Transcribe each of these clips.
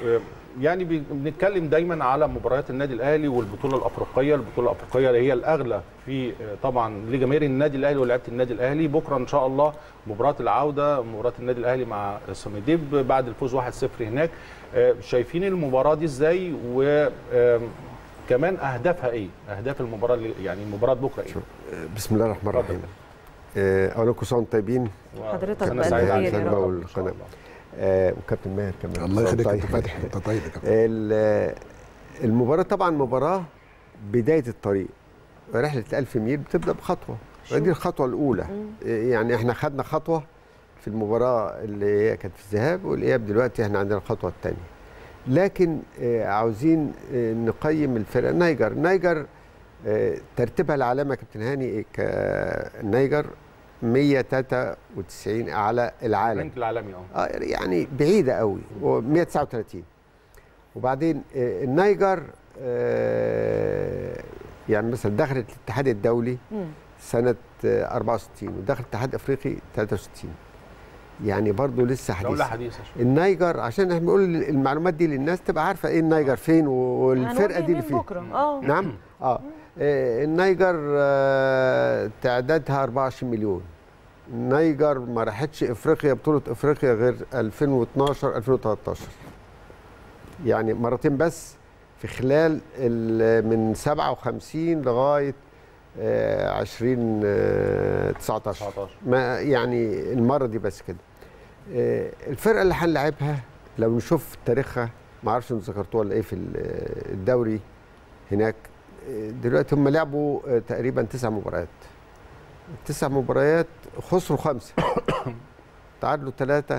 يعني بنتكلم دايما على مباريات النادي الاهلي والبطوله الافريقيه، البطوله الافريقيه هي الاغلى في طبعا لجماهير النادي الاهلي ولاعيبه النادي الاهلي. بكره ان شاء الله مباراه العوده، مباراه النادي الاهلي مع سوميديب بعد الفوز 1-0 هناك. شايفين المباراه دي ازاي؟ وكمان اهدافها ايه؟ اهداف المباراه يعني مباراه بكره ايه؟ بسم الله الرحمن الرحيم. اولا كل سنه وانتم طيبين. حضرتك انا سعيد على القناه وكابتن ماهر كمان. الله يخليك يا فتحي، انت طيب يا كابتن. المباراه طبعا مباراه بدايه الطريق. رحله 1000 ميل بتبدا بخطوه، دي الخطوه الاولى. يعني احنا خدنا خطوه في المباراه اللي هي كانت في الذهاب والاياب، دلوقتي احنا عندنا الخطوه الثانيه. لكن عاوزين نقيم الفرقه. النيجر ترتيبها العالمي يا كابتن هاني، النيجر 193 على العالم. الرانك العالمي يعني بعيده قوي، و139. وبعدين النيجر يعني مثلا دخلت الاتحاد الدولي سنه 64 ودخلت الاتحاد الافريقي 63. يعني برضه لسه حديثه. دولة حديثة. النيجر عشان احنا بنقول المعلومات دي للناس تبقى عارفه ايه النيجر فين والفرقه دي اللي فين. نعم. النيجر تعدادها 24 مليون. النيجر ما راحتش افريقيا، بطوله افريقيا غير 2012 2013. يعني مرتين بس في خلال من 57 لغايه 2019. ما يعني المره دي بس كده. الفرقه اللي هنلعبها لو نشوف تاريخها، ما اعرفش انتوا ذكرتوها ولا ايه في الدوري هناك. دلوقتي هم لعبوا تقريبا 9 مباريات. 9 مباريات خسروا 5، تعادلوا 3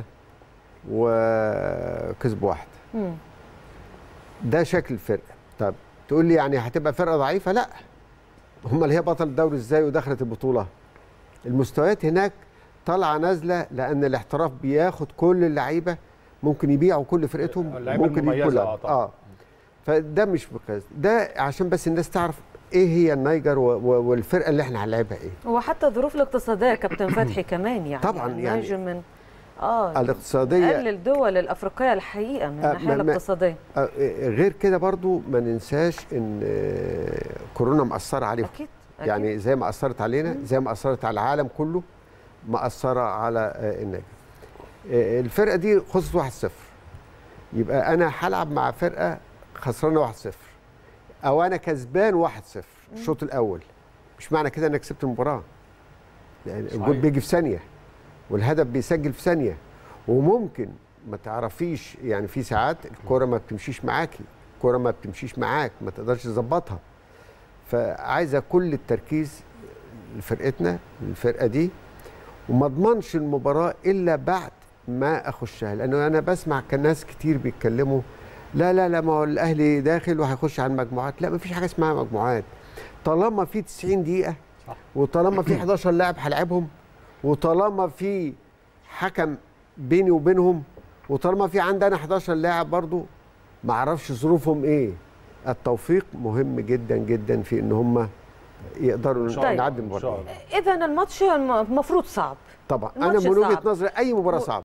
وكسبوا 1. ده شكل الفرقه. طب تقول لي يعني هتبقى فرقه ضعيفه؟ لا، هم اللي هي بطل الدوري ازاي ودخلت البطوله. المستويات هناك طالعه نازله، لان الاحتراف بياخد كل اللعيبه، ممكن يبيعوا كل فرقتهم، ممكن يبيعوا فده مش مقياس. ده عشان بس الناس تعرف ايه هي النيجر والفرقه اللي احنا هنلعبها ايه. وحتى الظروف الاقتصاديه يا كابتن فتحي كمان يعني طبعا يعني من الاقتصاديه اقل الدول الافريقيه الحقيقه من الناحيه الاقتصاديه. غير كده برضو ما ننساش ان كورونا مأثره عليهم. أكيد. يعني زي ما أثرت علينا، زي ما أثرت على العالم كله، مأثره على النيجر. الفرقه دي خسرت 1-0، يبقى انا هلعب مع فرقه خسرانه 1-0 او انا كسبان 1-0 الشوط الاول. مش معنى كده انك كسبت المباراه، يعني الجول بيجي في ثانيه والهدف بيسجل في ثانيه، وممكن ما تعرفيش. يعني في ساعات الكوره ما بتمشيش معاكي، الكوره ما بتمشيش معاك، ما تقدرش تظبطها. فعايزه كل التركيز لفرقتنا، الفرقه دي، وما اضمنش المباراه الا بعد ما اخشها. لانه انا بسمع ناس كتير بيتكلموا لا لا لا، ما هو الاهلي داخل وهيخش على المجموعات. لا، ما فيش حاجه اسمها مجموعات. طالما في 90 دقيقه، وطالما في 11 لاعب هلعبهم، وطالما في حكم بيني وبينهم، وطالما في عندنا 11 لاعب برضو ما اعرفش ظروفهم ايه. التوفيق مهم جدا جدا في ان هم يقدروا نعدي المباراه. اذا الماتش المفروض صعب طبعا. انا من وجهه نظري اي مباراه صعبه.